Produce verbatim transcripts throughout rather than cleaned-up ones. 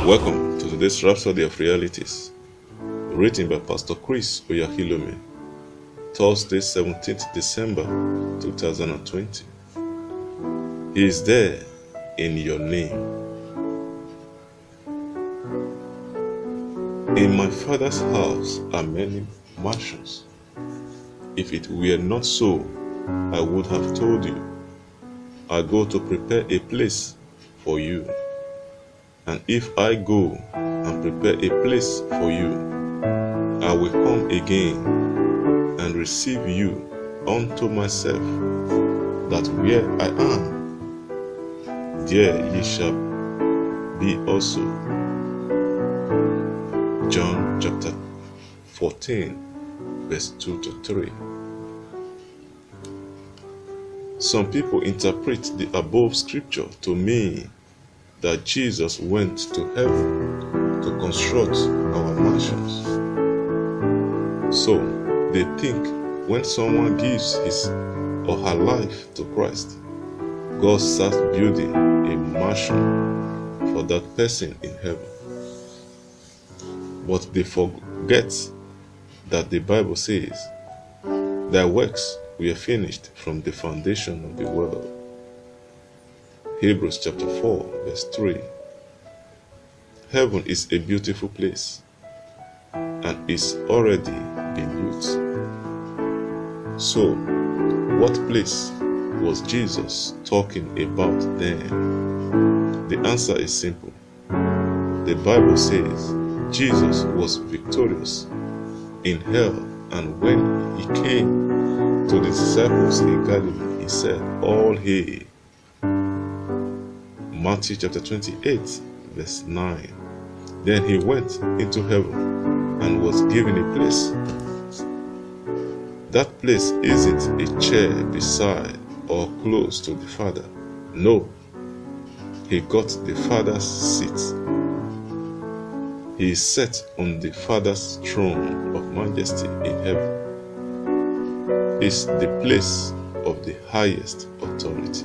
Welcome to today's Rhapsody of Realities, written by Pastor Chris Oyahilome, Thursday, seventeenth December two thousand twenty. He is there in your name. In my Father's house are many mansions. If it were not so, I would have told you. I go to prepare a place for you. And if I go and prepare a place for you, I will come again and receive you unto myself, that where I am, there ye shall be also. John chapter fourteen, verse two to three. Some people interpret the above scripture to mean that Jesus went to heaven to construct our mansions. So they think when someone gives his or her life to Christ, God starts building a mansion for that person in heaven. But they forget that the Bible says their works were finished from the foundation of the world. Hebrews chapter four, verse three. Heaven is a beautiful place and is already been built. So, what place was Jesus talking about then? The answer is simple. The Bible says Jesus was victorious in hell, and when he came to the disciples in Galilee, he said, "All hail." Matthew chapter twenty-eight, verse nine. Then he went into heaven and was given a place. That place isn't a chair beside or close to the Father. No, he got the Father's seat. He is set on the Father's throne of majesty in heaven. It's the place of the highest authority.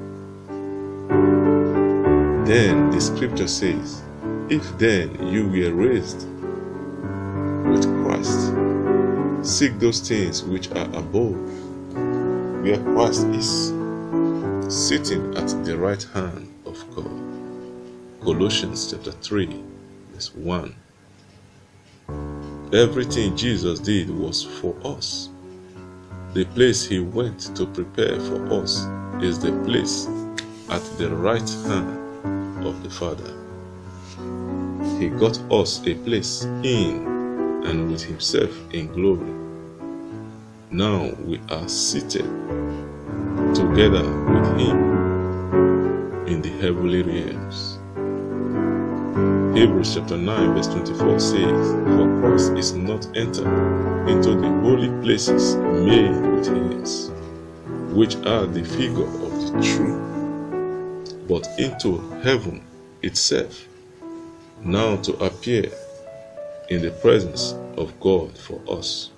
Then the scripture says, if then you were raised with Christ, seek those things which are above, where Christ is, sitting at the right hand of God. Colossians chapter three, verse one. Everything Jesus did was for us. The place he went to prepare for us is the place at the right hand of the Father. He got us a place in and with himself in glory. Now we are seated together with him in the heavenly realms. Hebrews chapter nine, verse twenty-four says, for Christ is not entered into the holy places made with hands, which are the figure of the true, but into heaven itself, now to appear in the presence of God for us.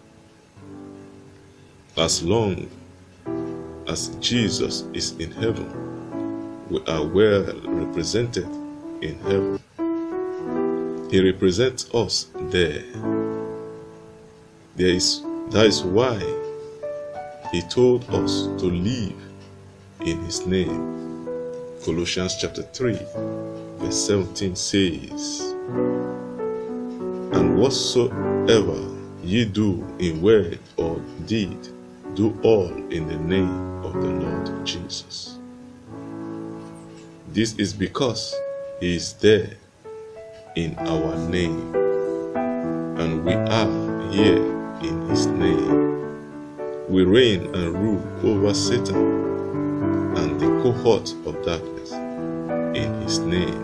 As long as Jesus is in heaven, we are well represented in heaven. He represents us there. There is, that is why he told us to live in his name. Colossians chapter three, verse seventeen says, and whatsoever ye do in word or deed, do all in the name of the Lord Jesus. This is because he is there in our name, and we are here in his name. We reign and rule over Satan and the cohort of darkness in his name.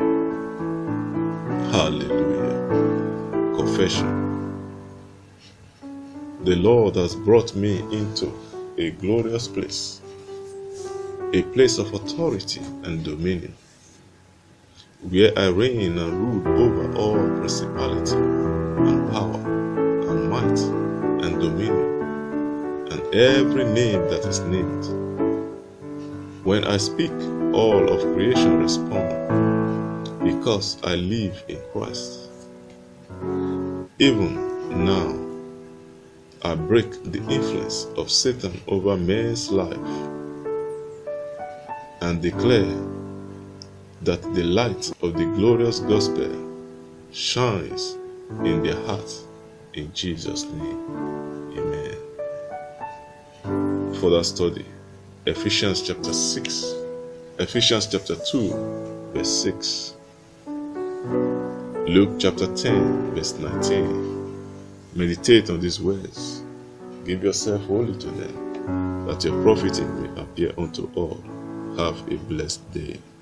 Hallelujah. Confession. The Lord has brought me into a glorious place, a place of authority and dominion, where I reign and rule over all principality and power and might and dominion, and every name that is named. When I speak, all of creation respond. because I live in Christ. Even now, I break the influence of Satan over man's life and declare that the light of the glorious gospel shines in their hearts in Jesus' name. Amen. Further study, Ephesians chapter six, Ephesians chapter two, verse six, Luke chapter ten, verse nineteen. Meditate on these words. Give yourself wholly to them, that your profiting may appear unto all. Have a blessed day.